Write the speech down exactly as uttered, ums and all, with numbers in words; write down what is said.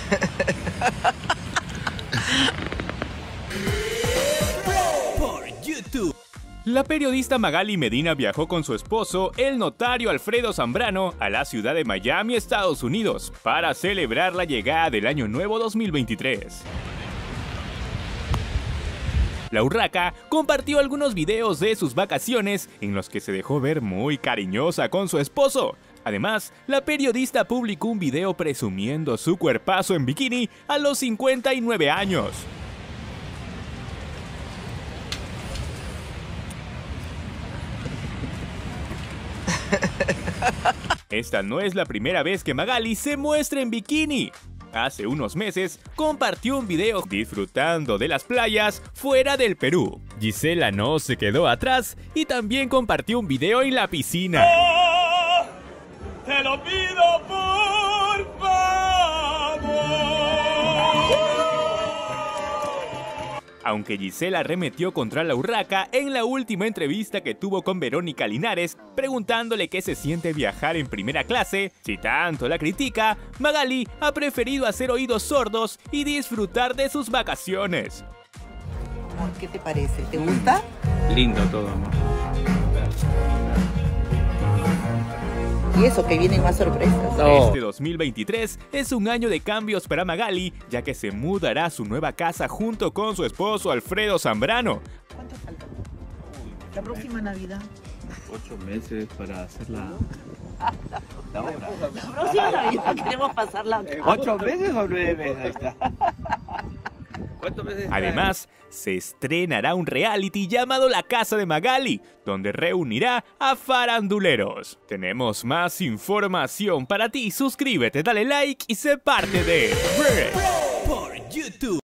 Por YouTube. La periodista Magali Medina viajó con su esposo, el notario Alfredo Zambrano, a la ciudad de Miami, Estados Unidos, para celebrar la llegada del Año Nuevo dos mil veintitrés. La urraca compartió algunos videos de sus vacaciones en los que se dejó ver muy cariñosa con su esposo. Además, la periodista publicó un video presumiendo su cuerpazo en bikini a los cincuenta y nueve años. Esta no es la primera vez que Magali se muestra en bikini. Hace unos meses compartió un video disfrutando de las playas fuera del Perú. Gisela no se quedó atrás y también compartió un video en la piscina. ¡Oh! ¡Te lo pido por favor! Aunque Gisela arremetió contra la urraca en la última entrevista que tuvo con Verónica Linares, preguntándole qué se siente viajar en primera clase, si tanto la critica, Magali ha preferido hacer oídos sordos y disfrutar de sus vacaciones. ¿Qué te parece? ¿Te gusta? Lindo todo, amor. Y eso, que vienen más sorpresas. No. Este dos mil veintitrés es un año de cambios para Magali, ya que se mudará a su nueva casa junto con su esposo Alfredo Zambrano. ¿Cuánto falta? La próxima Navidad. Ocho meses para hacer la... La próxima Navidad queremos pasarla acá. ¿Ocho meses o nueve meses? Ahí está. ¿Cuántos meses? Además, se estrenará un reality llamado La Casa de Magali, donde reunirá a faranduleros. Tenemos más información para ti. Suscríbete, dale like y sé parte de Por YouTube.